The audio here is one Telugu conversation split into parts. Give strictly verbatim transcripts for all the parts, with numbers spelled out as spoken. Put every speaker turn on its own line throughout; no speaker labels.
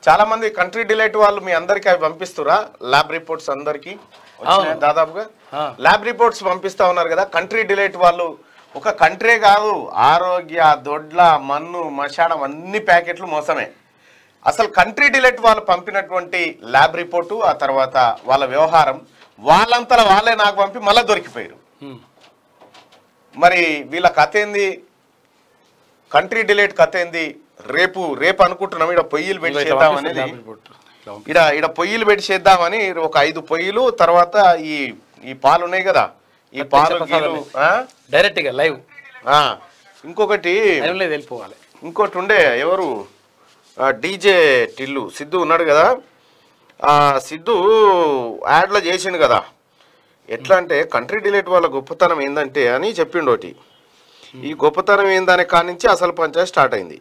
చాలా మంది కంట్రీ డిలైట్ వాళ్ళు మీ అందరికి అవి పంపిస్తురా ల్యాబ్ రిపోర్ట్స్ అందరికి దాదాపుగా ల్యాబ్ రిపోర్ట్స్ పంపిస్తా ఉన్నారు కదా కంట్రీ డిలైట్ వాళ్ళు ఒక కంట్రీ కాదు ఆరోగ్య దొడ్ల మన్ను మశానం అన్ని ప్యాకెట్లు మోసమే అసలు కంట్రీ డిలైట్ వాళ్ళు పంపినటువంటి ల్యాబ్ రిపోర్టు ఆ తర్వాత వాళ్ళ వ్యవహారం వాళ్ళంతా వాళ్ళే నాకు పంపి మళ్ళీ దొరికిపోయారు మరి వీళ్ళ కథ ఏంది కంట్రీ డిలైట్ కథ ఏంది రేపు రేపు అనుకుంటున్నాం ఇక్కడ పొయ్యిలు పెట్టి చేద్దాం అనేది ఇక్కడ ఇక్కడ పొయ్యిలు పెట్టి చేద్దామని ఒక ఐదు పొయ్యిలు తర్వాత ఈ ఈ పాలు ఉన్నాయి కదా ఈ పాలు
డైరెక్ట్ గా లైవ్
ఇంకొకటి
వెళ్ళిపోవాలి
ఇంకోటి ఉండే ఎవరు డీజే టిల్లు సిద్ధు ఉన్నాడు కదా ఆ సిద్ధు యాడ్లో చేసిండు కదా ఎట్లా అంటే కంట్రీ డిలైట్ వాళ్ళ గొప్పతనం ఏందంటే అని చెప్పిండు ఒకటి ఈ గొప్పతనం ఏందనే కానించి అసలు పంచాయతీ స్టార్ట్ అయింది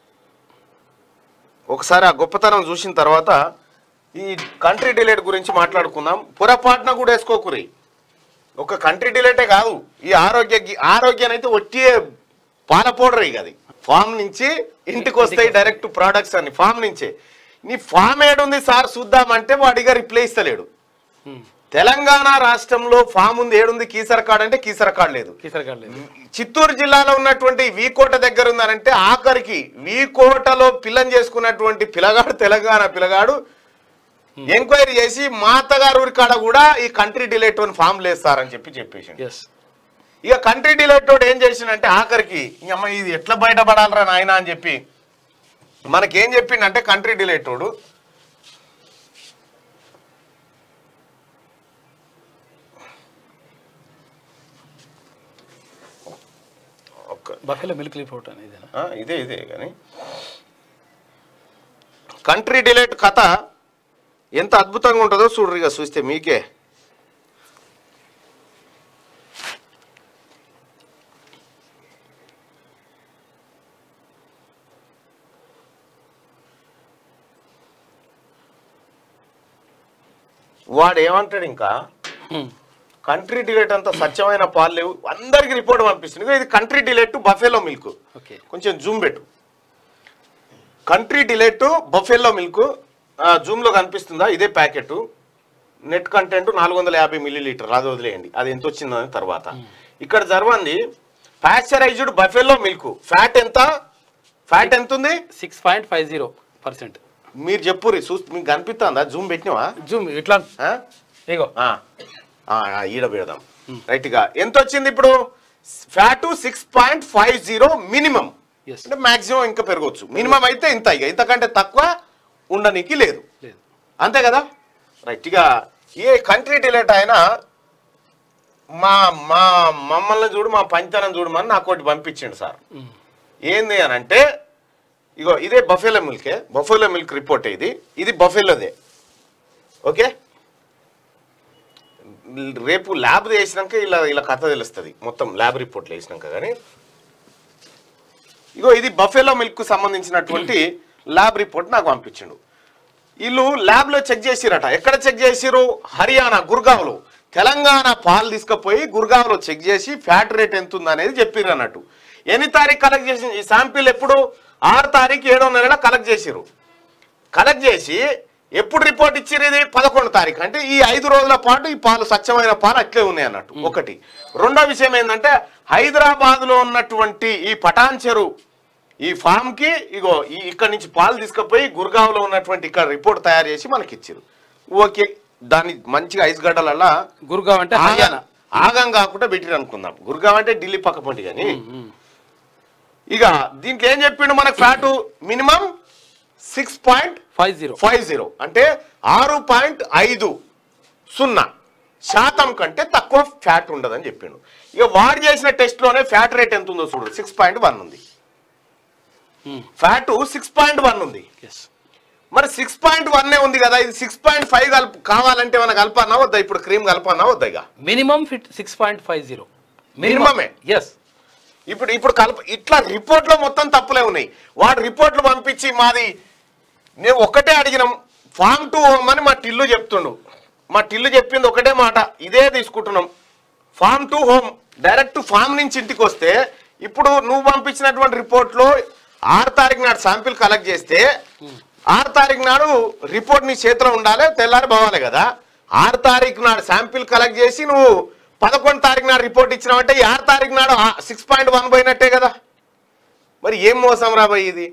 ఒకసారి ఆ గొప్పతనం చూసిన తర్వాత ఈ కంట్రీ డిలైట్ గురించి మాట్లాడుకుందాం పొరపాటున కూడా వేసుకోకురి ఒక కంట్రీ డిలైటే కాదు ఈ ఆరోగ్య ఆరోగ్యాన్ని అయితే ఒట్టి పాల పౌడర్ అది ఫామ్ నుంచి ఇంటికి వస్తాయి డైరెక్ట్ ప్రోడక్ట్స్ అని ఫామ్ నుంచే నీ ఫామ్ ఏడుంది సార్ చూద్దామంటే వాడిగా రిప్లై ఇస్తలేడు తెలంగాణ రాష్ట్రంలో ఫామ్ ఉంది ఏడుంది కీసర కార్డ్ అంటే కీసర కార్డ్ లేదు చిత్తూరు జిల్లాలో ఉన్నటువంటి వీకోట దగ్గర ఉందనంటే ఆఖరికి వీకోటలో పిల్లని చేసుకున్నటువంటి పిల్లగాడు తెలంగాణ పిల్లగాడు ఎంక్వైరీ చేసి మా అత్తగారు కాడ కూడా ఈ కంట్రీ డిలైట్ అని ఫామ్ లేస్తారని చెప్పి చెప్పేసి ఇక కంట్రీ డిలైట్ తోటి ఏం చేసిందంటే ఆఖరికి అమ్మ ఇది ఎట్లా బయటపడాలరా నాయన అని చెప్పి మనకేం చెప్పిండంటే కంట్రీ డిలైట్ తోడు
బఫెలో మిల్క్ రిపోర్ట్ అనేది
ఇదే ఇదే కానీ కంట్రీ డిలైట్ కథ ఎంత అద్భుతంగా ఉంటుందో చూడరు ఇక చూస్తే మీకే వాడు ఏమంటాడు ఇంకా కంట్రీ డిలైట్ అంతా స్వచ్ఛమైన పాలు లేవు అందరికి రిపోర్ట్ పంపిస్తుంది ఇది కంట్రీ డిలైట్ బఫెలో మిల్క్ కొంచెం జూమ్ పెట్టు Country Delight buffalo milk zoom లో కనిపిస్తుందా ఇదే ప్యాకెట్ నెట్ కంటెంట్ నాలుగు వందల యాభై మిల్లీ లీటర్ అది వదిలేయండి అది ఎంత వచ్చిందని తర్వాత ఇక్కడ జరవండి పాశ్చరైజ్డ్ బఫెలో మిల్క్ ఫ్యాట్ ఎంత ఫ్యాట్ ఎంత ఉంది
six point five zero percent
మీరు చెప్పుర్రి చూ మీకు కనిపిస్తుందా జూమ్ పెట్టినవా
జూమ్ ఇట్లా ఇగో
ఈడ పెడదాం రైట్ గా ఎంత వచ్చింది ఇప్పుడు fat six point five zero minimum అంటే మాక్సిమం ఇంకా పెరగవచ్చు మినిమం అయితే ఇంత ఇక ఇంతకంటే తక్కువ ఉండనికి లేదు అంతే కదా రైట్ ఇక ఏ కంట్రీ డిలైట్ అయినా మా మా మమ్మల్ని చూడు మా పంచనం చూడమని నాకు ఒకటి పంపించండి సార్ ఏంది అని అంటే ఇగో ఇదే బఫెలో మిల్కే బఫెలో మిల్క్ రిపోర్ట్ ఇది ఇది బఫెలోదే ఓకే రేపు ల్యాబ్ వేసినాక ఇలా ఇలా కథ తెలుస్తుంది మొత్తం ల్యాబ్ రిపోర్ట్లు వేసినాక కానీ ఇగో ఇది బఫెలో మిల్క్ సంబంధించినటువంటి ల్యాబ్ రిపోర్ట్ నాకు పంపించిండు వీళ్ళు ల్యాబ్లో చెక్ చేసిరట ఎక్కడ చెక్ చేసిరు హర్యానా గుర్గావ్లో తెలంగాణ పాలు తీసుకుపోయి గుర్గావ్లో చెక్ చేసి ఫ్యాట్ రేట్ ఎంత ఉంది అనేది చెప్పిర్రు అన్నట్టు ఎన్ని తారీఖు కలెక్ట్ చేసి ఈ శాంపిల్ ఎప్పుడు ఆరు తారీఖు ఏడో నెలలో కలెక్ట్ చేసిరు కలెక్ట్ చేసి ఎప్పుడు రిపోర్ట్ ఇచ్చిరు ఇది పదకొండు తారీఖు అంటే ఈ ఐదు రోజుల పాటు ఈ పాలు స్వచ్ఛమైన పాలు అట్లే ఉన్నాయి అన్నట్టు ఒకటి రెండో విషయం ఏంటంటే హైదరాబాద్లో ఉన్నటువంటి ఈ పటాన్ చెరు ఈ ఫామ్ కి ఇగో ఈ ఇక్కడ నుంచి పాలు తీసుకుపోయి గుర్గావ్లో ఉన్నటువంటి ఇక్కడ రిపోర్ట్ తయారు చేసి మనకి ఇచ్చారు ఓకే దాన్ని మంచిగా ఐస్ గడ్డలల్లా
గుర్గావ్ అంటే
ఆగం కాకుండా పెట్టిరు అనుకుందాం గుర్గావ్ అంటే ఢిల్లీ పక్క పొంటి కానీ ఇక దీనికి ఏం చెప్పిండు మనకు fat minimum six point
five zero
five zero అంటే ఆరు పాయింట్ ఐదు సున్నా శాతం కంటే తక్కువ ఫ్యాట్ ఉండదని చెప్పిండు ఇక వాడు చేసిన టెస్ట్ లోనే ఫ్యాట్ రేట్ ఎంత ఉందో చూడు సిక్స్ పాయింట్ వన్ ఉంది ఫ్యాట్ సిక్స్ పాయింట్ వన్ ఉంది మరి సిక్స్ పాయింట్ వన్ ఉంది కదా ఇది సిక్స్ పాయింట్ ఫైవ్ కలుపు కావాలంటే ఏమైనా కలపన్నా వద్దా ఇప్పుడు క్రీమ్ కలపన్నా వద్దా ఇక
minimum fat six point five zero
మినిమమే
ఎస్
ఇప్పుడు ఇప్పుడు కలప ఇట్లా రిపోర్ట్లో మొత్తం తప్పులే ఉన్నాయి వాడు రిపోర్ట్లు పంపించి మాది నేను ఒక్కటే అడిగినాం ఫామ్ టు హోమ్ అని మా టిల్లు చెప్తుండు మా టిల్లు చెప్పింది ఒకటే మాట ఇదే తీసుకుంటున్నాం farm to home direct farm నుంచి ఇంటికి వస్తే ఇప్పుడు నువ్వు పంపించినటువంటి రిపోర్ట్లో ఆరు తారీఖు నాడు శాంపిల్ కలెక్ట్ చేస్తే ఆరు తారీఖు నాడు రిపోర్ట్ నీ చేతిలో ఉండాలి, తెల్లారి పోవాలి కదా. ఆరు తారీఖు నాడు శాంపిల్ కలెక్ట్ చేసి నువ్వు పదకొండు తారీఖు నాడు రిపోర్ట్ ఇచ్చినావంటే ఈ ఆరు తారీఖు నాడు సిక్స్ పాయింట్ వన్ పోయినట్టే కదా. మరి ఏం మోసం రాబోయ్ ఇది?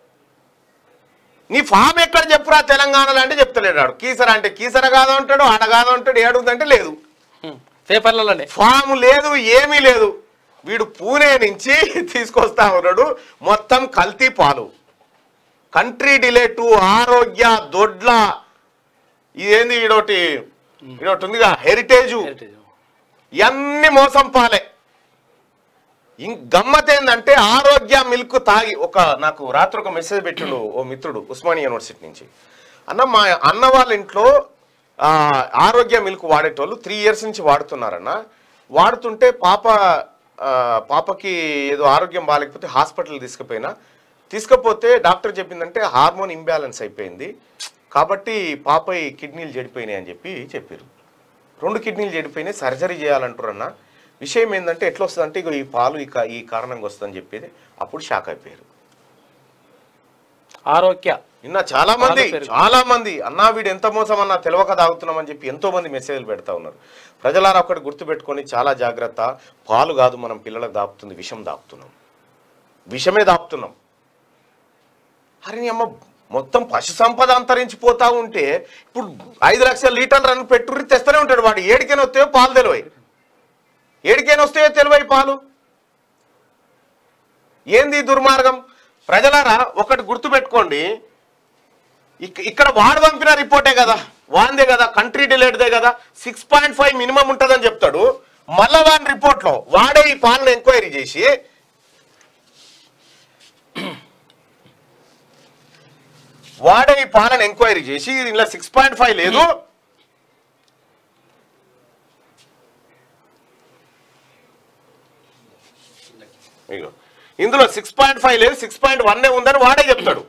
నీ ఫామ్ ఎక్కడ చెప్పురా తెలంగాణలో అంటే చెప్తలేడు. కీసర అంటే కీసర కాదు అంటాడు, ఆడ కాదు అంటాడు, ఏడుగుదంటే లేదు,
పేపర్లలోనే
ఫామ్ లేదు, ఏమీ లేదు. వీడు పూణే నుంచి తీసుకొస్తా ఉన్నాడు మొత్తం కల్తీ పాలు. కంట్రీ డిలేటు, ఆరోగ్య, దొడ్ల, ఇదేంది ఈడోటి ఈడోటి ఉందిగా హెరిటేజు, ఇవన్నీ మోసం పాలే. ఇంక గమ్మత్ ఏంటంటే ఆరోగ్య మిల్క్ తాగి ఒక నాకు రాత్రి ఒక మెసేజ్ పెట్టిండు ఓ మిత్రుడు ఉస్మానియా యూనివర్సిటీ నుంచి. అన్న మా అన్న వాళ్ళ ఇంట్లో ఆరోగ్య మిల్క్ వాడేటోళ్ళు త్రీ ఇయర్స్ నుంచి వాడుతున్నారన్న. వాడుతుంటే పాప పాపకి ఏదో ఆరోగ్యం బాగాలేకపోతే హాస్పిటల్ తీసుకుపోయినా, తీసుకపోతే డాక్టర్ చెప్పిందంటే హార్మోన్ ఇంబ్యాలెన్స్ అయిపోయింది కాబట్టి పాప కిడ్నీలు చెడిపోయినాయి అని చెప్పి చెప్పారు. రెండు కిడ్నీలు చెడిపోయినాయి, సర్జరీ చేయాలంటారన్న. విషయం ఏంటంటే ఎట్లా వస్తుంది అంటే ఇక ఈ పాలు ఇక ఈ కారణంగా వస్తుందని చెప్పేది. అప్పుడు షాక్ అయిపోయారు.
ఆరోగ్య
నిన్న చాలా మంది చాలా మంది అన్నా వీడు ఎంత మోసం అన్నా తెలవక తాగుతున్నామని చెప్పి ఎంతో మంది మెసేజ్లు పెడతా ఉన్నారు. ప్రజలారా ఒకటి గుర్తుపెట్టుకొని చాలా జాగ్రత్త. పాలు కాదు మనం పిల్లలకు దాపుతుంది, విషం దాపుతున్నాం, విషమే దాపుతున్నాం. అరే అమ్మ మొత్తం పశు సంపద అంతరించిపోతా ఉంటే ఇప్పుడు ఐదు లక్షల లీటర్లు రన్ పెట్టుర్రి తెస్తూనే ఉంటాడు వాడు. ఏడికైనా వస్తాయో పాలు తెలివై, ఏడికైనా వస్తాయో తెలివై పాలు. ఏంది దుర్మార్గం? ప్రజలారా ఒకటి గుర్తుపెట్టుకోండి, ఇక్కడ వాడు పంపిన రిపోర్టే కదా, వాందే కదా, కంట్రీ డిలేట్దే కదా, సిక్స్ పాయింట్ ఫైవ్ మినిమం ఉంటుందని చెప్తాడు. మళ్ళా వాని రిపోర్ట్లో వాడే ఈ పాలను ఎంక్వైరీ చేసి వాడే ఈ పాలను ఎంక్వైరీ చేసి ఇలా సిక్స్ పాయింట్ ఫైవ్ లేదు, ఇందులో సిక్స్ పాయింట్ ఫైవ్ లేదు, సిక్స్ పాయింట్ వన్ ఉందని వాడే చెప్తాడు.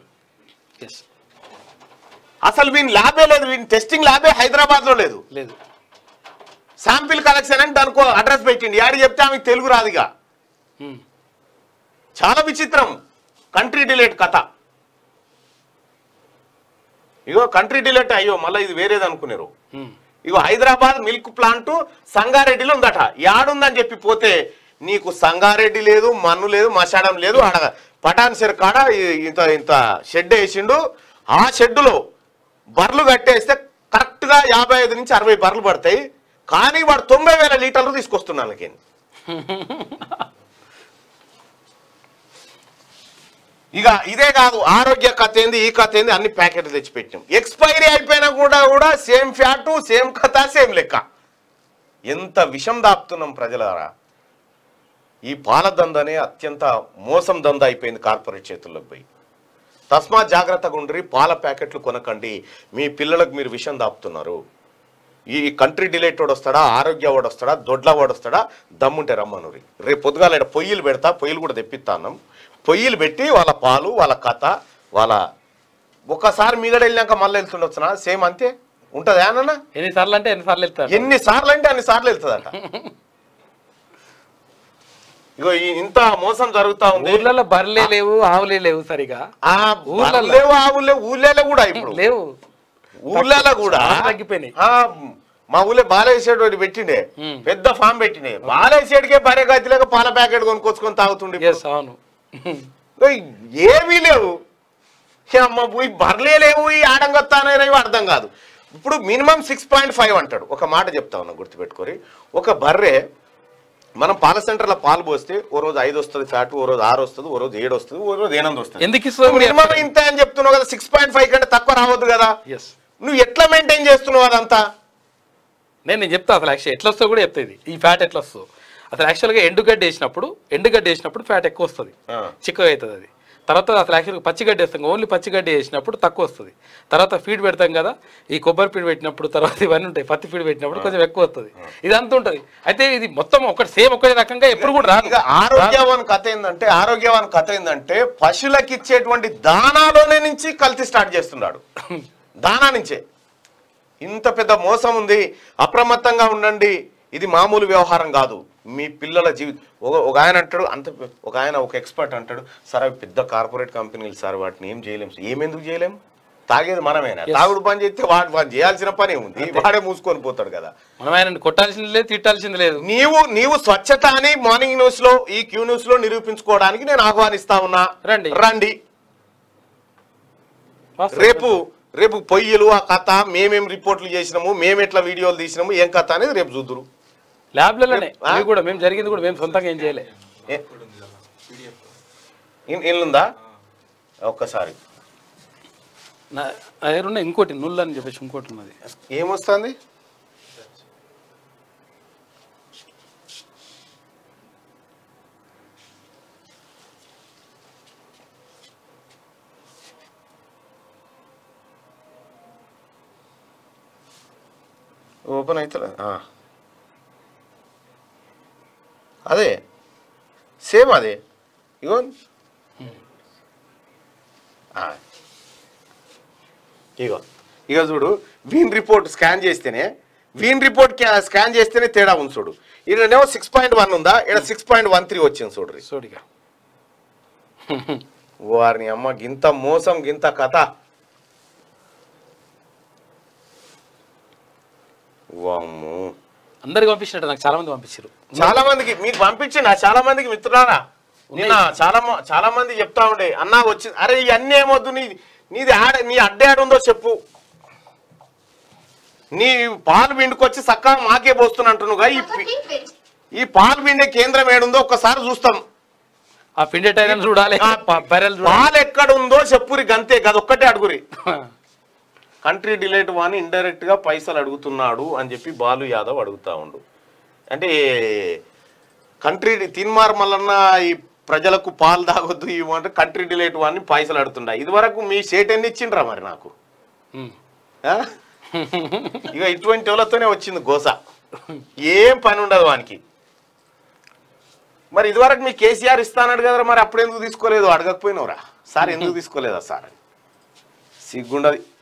అసలు వీని ల్యాబే లేదు, వీని టెస్టింగ్ ల్యాబే హైదరాబాద్ లో లేదు.
లేదు
శాంపిల్ కలెక్షన్ అని దానికో అడ్రస్ పెట్టిండి, యాడి చెప్తే ఆమెకు తెలుగు రాదుగా. చాలా విచిత్రం కంట్రీ డిలేట్ కథ. ఇగో కంట్రీ డిలేట్ అయ్యో మళ్ళీ ఇది వేరేది అనుకున్నారు. ఇగో హైదరాబాద్ మిల్క్ ప్లాంట్ సంగారెడ్డిలో ఉందట. యాడుందని చెప్పి పోతే నీకు సంగారెడ్డి లేదు, మన్ను లేదు, మశాడం లేదు. ఆడ పటాన్ సెర్ కాడ ఇంత ఇంత షెడ్ వేసిండు. ఆ షెడ్డులో బర్రెలు కట్టేస్తే కరెక్ట్గా యాభై ఐదు నుంచి అరవై బర్రెలు పడతాయి. కానీ వాడు తొంభై వేల లీటర్లు తీసుకొస్తున్నాను. ఇక ఇదే కాదు, ఆరోగ్య కథ ఏంది, ఈ కథ ఏంది, అన్ని ప్యాకెట్లు తెచ్చిపెట్టాం. ఎక్స్పైరీ అయిపోయినా కూడా కూడా సేమ్ ఫ్యాటు, సేమ్ కథ, సేమ్ లెక్క. ఎంత విషం దాపుతున్నాం ప్రజలారా. ఈ పాల దందనే అత్యంత మోసం దంద అయిపోయింది కార్పొరేట్ చేతుల్లోకి పోయి. తస్మాత్ జాగ్రత్తగా ఉండ్రి, పాల ప్యాకెట్లు కొనకండి. మీ పిల్లలకు మీరు విషం దాపుతున్నారు. ఈ కంట్రీ డిలేట్ వాడు వస్తాడా, ఆరోగ్య వాడు వస్తాడా, దొడ్ల వాడు వస్తాడా, దమ్ముంటే రమ్మనురి. రేపు పొద్దుగాల పొయ్యిలు పెడతా, పొయ్యిలు కూడా తెప్పిస్తాను. పొయ్యిలు పెట్టి వాళ్ళ పాలు, వాళ్ళ కథ, వాళ్ళ ఒకసారి మీగడ వెళ్ళాక మళ్ళీ వెళ్తుండొచ్చునా సేమ్ అంతే ఉంటుంది. ఏనన్నా
ఎన్నిసార్లు అంటే ఎన్నిసార్లు వెళ్తారు,
ఎన్నిసార్లు అంటే అన్ని సార్లు వెళ్తుందట. ఇగో ఇంత మోసం జరుగుతా ఉంది.
ఊర్లలో బర్రెలే లేవు, ఆవులే లేవు సరిగా.
లేవు, ఆవులు లేవు, ఊళ్ళలో కూడా ఇప్పుడు
లేవు.
ఊళ్ళలో కూడా
తగ్గిపోయినాయి.
మా ఊళ్ళో బాలేసేడు పెట్టిండే, పెద్ద ఫామ్ పెట్టిండే. బాలేసేడికే భార్య గతిలేక పాల ప్యాకెట్ కొనుక్కొచ్చుకొని తాగుతుండే.
అవును,
ఏమీ లేవు. అమ్మ ఈ బర్రెలే లేవు, ఈ ఆడంగొత్తానే రేవు అర్థం కాదు. ఇప్పుడు మినిమం సిక్స్ పాయింట్ ఫైవ్ అంటాడు. ఒక మాట చెప్తా ఉన్నా గుర్తుపెట్టుకొని, ఒక బర్రె మనం పాల సెంటర్లో పాలు పోస్తే ఓ రోజు ఐదు వస్తుంది ఫ్యాట్, ఓ రోజు ఆరు వస్తుంది, ఓ రోజు ఏడు వస్తుంది, ఓ రోజు ఎనిమిది వస్తుంది.
ఎందుకు ఇస్తావు?
మినిమం ఇంత అని చెప్తున్నావు కదా, సిక్స్ పాయింట్ ఫైవ్ కంటే తక్కువ రావద్దు కదా. నువ్వు ఎట్లా మెయింటైన్ చేస్తున్నావు అదంతా?
నేను నేను చెప్తా అసలు యాక్చువల్ ఎట్లా వస్తుందో కూడా చెప్తుంది. ఈ ఫ్యాట్ ఎట్లా వస్తుందో అసలు యాక్చువల్గా ఎండుగడ్డ వేసినప్పుడు ఎండుగడ్డ వేసినప్పుడు ఫ్యాట్ ఎక్కువ వస్తుంది, చిక్కగా అవుతుంది. అది తర్వాత అసలు యాక్చువల్గా పచ్చిగడ్డ వేస్తాం, ఓన్లీ పచ్చిగడ్డ వేసినప్పుడు తక్కువ వస్తుంది. తర్వాత ఫీడ్ పెడతాం కదా, ఈ కొబ్బరి ఫీడ్ పెట్టినప్పుడు తర్వాత ఇవన్నీ ఉంటాయి, పత్తి ఫీడ్ పెట్టినప్పుడు కొంచెం ఎక్కువ వస్తుంది. ఇదంతా ఉంటుంది. అయితే ఇది మొత్తం ఒకటి సేమ్ ఒకటే రకంగా ఎప్పుడు కూడా రాదు.
ఆరోగ్యవాన్ కథ ఏంటంటే ఆరోగ్యవాన్ కథ ఏంటంటే పశువులకి ఇచ్చేటువంటి దానాలోనే నుంచి కల్తీ స్టార్ట్ చేస్తున్నాడు. దానా నుంచే ఇంత పెద్ద మోసం ఉంది. అప్రమత్తంగా ఉండండి. ఇది మామూలు వ్యవహారం కాదు. మీ పిల్లల జీవితం ఒక ఆయన అంటాడు, అంత ఒక ఆయన ఒక ఎక్స్పర్ట్ అంటాడు, సార్ అవి పెద్ద కార్పొరేట్ కంపెనీలు సార్, వాటిని ఏం చేయలేము. ఏమెందుకు చేయలేము? తాగేది మనమేనా? తాగుడు పని చేస్తే వాడు పని చేయాల్సిన పని ఉంది, వాడే మూసుకొని పోతాడు కదా.
మనం ఆయన కొట్టాల్సింది లేదు, తిట్టాల్సింది లేదు.
నీవు నీవు స్వచ్ఛత అని మార్నింగ్ న్యూస్ లో ఈ క్యూ న్యూస్ లో నిరూపించుకోవడానికి నేను ఆహ్వానిస్తా ఉన్నా.
రండి
రండి రేపు రేపు పొయ్యిలు ఆ కథ మేమేం రిపోర్ట్లు చేసినాము, మేమెట్లా వీడియోలు తీసినాము, ఏం కథ అనేది రేపు చూద్దురు
ల్యాబ్లలోనే. అవి కూడా మేము జరిగింది కూడా మేము సొంతంగా ఏం చేయలే.
ఇల్లుందా ఒక్కసారి
ఉన్న ఇంకోటి నుల్ అని చెప్పేసి ఇంకోటి ఉన్నది.
ఏమొస్తుంది? ఓపెన్ అవుతలే. అదే సేమ్ అదే ఇగో ఇగో ఇక చూడు, వీన్ రిపోర్ట్ స్కాన్ చేస్తేనే వీన్ రిపోర్ట్ స్కాన్ చేస్తేనే తేడా ఉంది చూడు. ఈడనేమో సిక్స్ పాయింట్ వన్ ఉందా, ఇక్కడ సిక్స్ పాయింట్ వన్ త్రీ వచ్చింది చూడ్రి.
చూడిగా
వారిని అమ్మ గింత మోసం గింత కథ. వామ్మో
అందరికి పంపించినట్టు నాకు చాలా మంది పంపించారు.
చాలా మందికి మీకు పంపించిన చాలా మందికి మిత్రులారా నిన్న చాలా చాలా మంది చెప్తా ఉండే అన్నా వచ్చి అరే ఇవన్నీ ఏమొద్దు, నీ నీది ఆడ నీ అడ్డే ఆడ ఉందో చెప్పు, నీ పాలు పిండుకొచ్చి చక్కగా మాకే పోస్తున్నట్టునుగా ఈ ఈ పాలు పిండే కేంద్రం ఏడుందో ఒక్కసారి చూస్తాం.
ఆ పిండే టైం చూడాలి,
పాలు ఎక్కడ ఉందో చెప్పురి గంతే కదా ఒక్కటే అడుగురి. కంట్రీ డిలేట్ వాని ఇండైరెక్ట్ గా పైసలు అడుగుతున్నాడు అని చెప్పి బాలు యాదవ్ అడుగుతా ఉండు. అంటే కంట్రీ తిన్మార్ మల్లన్న ఈ ప్రజలకు పాలు తాగొద్దు ఇవ్వంటే కంట్రీ డిలేట్ వాడిని పైసలు అడుగుతుండ. ఇది వరకు మీ షేట్ ఎన్ని ఇచ్చిండ్రా మరి నాకు? ఇక ఇటువంటి వాళ్ళతోనే వచ్చింది గోస, ఏం పని ఉండదు వానికి. మరి ఇదివరకు మీ కేసీఆర్ ఇస్తానడు కదా, మరి అప్పుడు ఎందుకు తీసుకోలేదు? అడగకపోయినవరా సార్, ఎందుకు తీసుకోలేదా సార్ అని సిగ్గుండదు.